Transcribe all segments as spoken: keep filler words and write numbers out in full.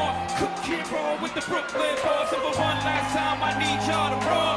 more. Cook and roll with the Brooklyn boys. So for one last time, I need y'all to roll.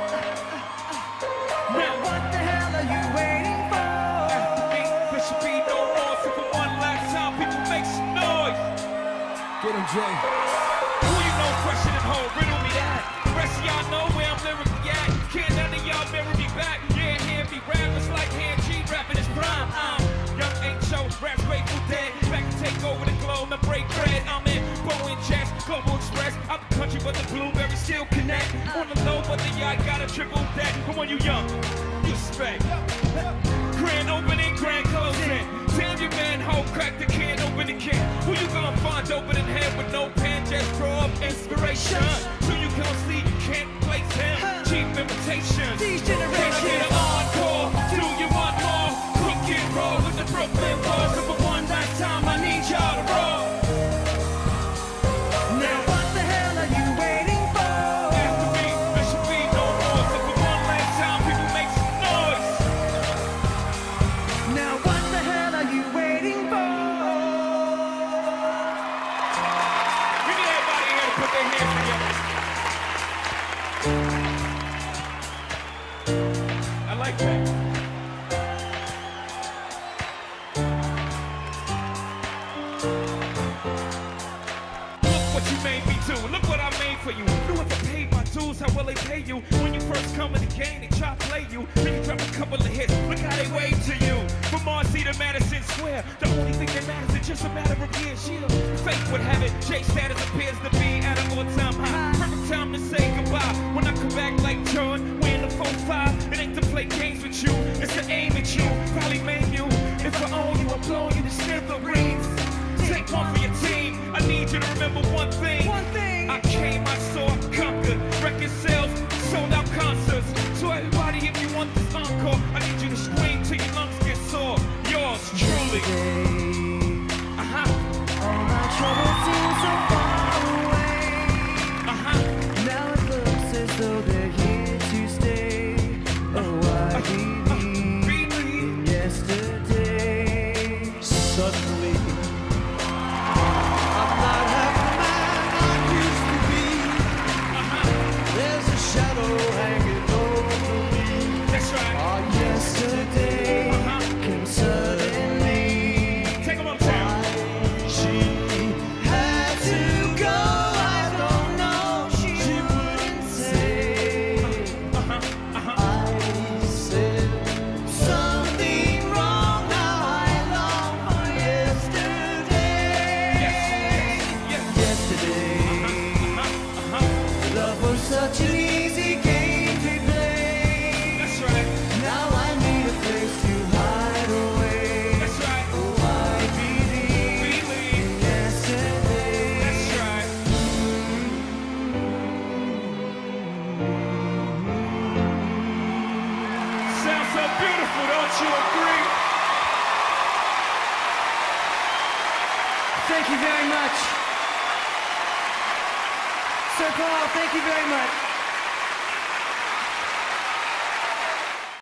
Now what the hell are you waiting for? After me, there should be no more. So for one last time, people make some noise. Get him, Jay. Who you know fresher than whole? Riddle me that. The rest of y'all know where I'm lyrically at. Can't none of y'all mirror me back. Yeah, hear me rap. It's like hand G rapping his prime. I'm young H O, rap's Grateful Dead. Back to take over the globe and break bread. I'm in Boeing Jets, Global Express. Out the country, but the blueberries still connect. On the low, but the yacht got a triple deck. But when you young, you spec. Grand opening, grand closing. Damn you man, ho, crack the can, open the can. Who you gonna find open in head with no pen? Just draw up inspiration. So you can't see, you can't place him. Cheap imitations. These Can I get generations. an encore? Do you want more? Cook and roll with the Brooklyn boys. So for one last time, I need y'all to roll. Now what the hell are you waiting for? After me, there should be no more. So for one last time, people make some noise. Now what the hell are you waiting for? We need everybody here to put their hands together. I like that. Look what you made me do. Look what I made for you. You have to pay my dues. How will they pay you? When you first come in the game, they try to play you. Then you drop a couple of hits. Look how they wave to you. From Marcy to Madison Square, the only thing that matters is just a matter of years. Yeah. Fate would have it. J status appears to be at an all-time high. Perfect time to say goodbye. When I come back like John, we in the four five. It ain't to play games with you. It's to aim at you. Probably maim you. If I own you, I blow you to smithereens. Take one for your team. I need you to remember one thing. One thing. I came, I saw, I conquered. Record sales, sold out concerts. So everybody, if you want this encore, I need you to scream till your lungs get sore. Yours truly. Uh-huh. All my troubles seem so far away. Uh-huh. Now it looks as though they're here to stay. Oh, I believe in yesterday. Suddenly, I'm not half the man I used to be. There's a shadow hanging over me. That's right. Our yesterday Uh-huh. came suddenly. Take them uptown. She Had to go, I don't know. She wouldn't say. Uh-huh. Uh-huh. I said something wrong. Now I long for yesterday. Yes, yes, yes. Yesterday, Uh-huh. Uh-huh. love was such an easy game to play. That's right. Now I need a place to hide away. That's right. Oh, I believe Believe. in yesterday. That's right. Sounds so beautiful, don't you agree? Thank you very much. Sir Paul, thank you very much.